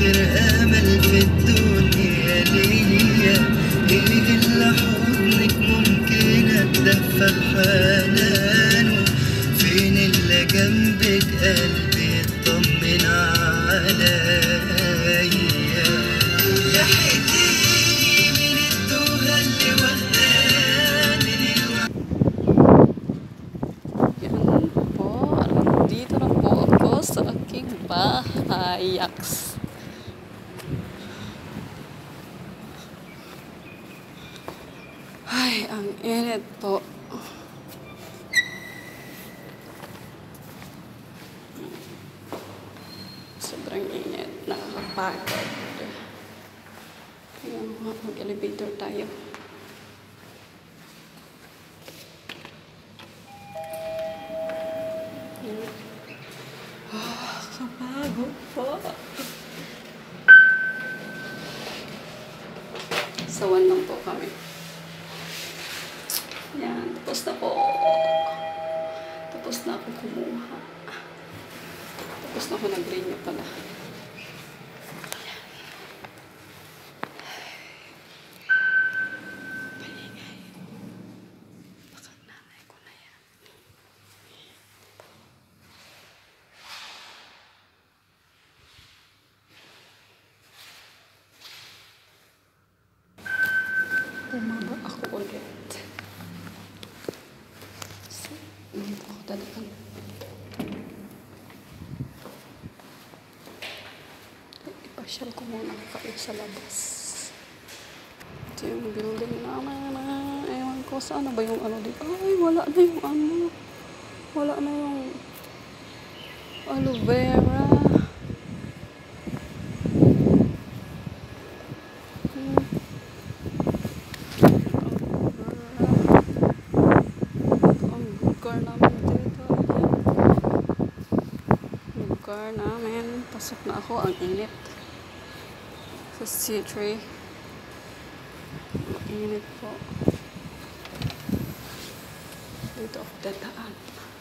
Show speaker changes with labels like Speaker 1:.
Speaker 1: آخر أمل في الدنيا ليا، إيه اللي حضنك ممكن أتدفى بحنانه، فين اللي جنبك قلبي يطمن عليا، لحقتيني من التوهة اللي واخداني.
Speaker 2: Yan po, dito na po ako sa aking bahay. Yaks. Ay, ang init po. Sobrang init. Nakakapagod. Kaya mag-elevator tayo. Kapagod po. Sawan lang po kami. Yan, tapos na po. Tapos na ako kumuha. Tapos na ako nag-renew pala. Paingay. Baka nanay ko na yan. Bumaba ako ulit. So, dito ako dadaan. Ipasyal ko muna kayo sa labas. Ito yung building namin. Ewan ko, saan na ba yung ano dito? Ay, wala na yung ano. Wala na yung aloe vera. Lugar namin. Pasok na ako. Ang init. Sa C3. Ang init po. Dito ako dadaan.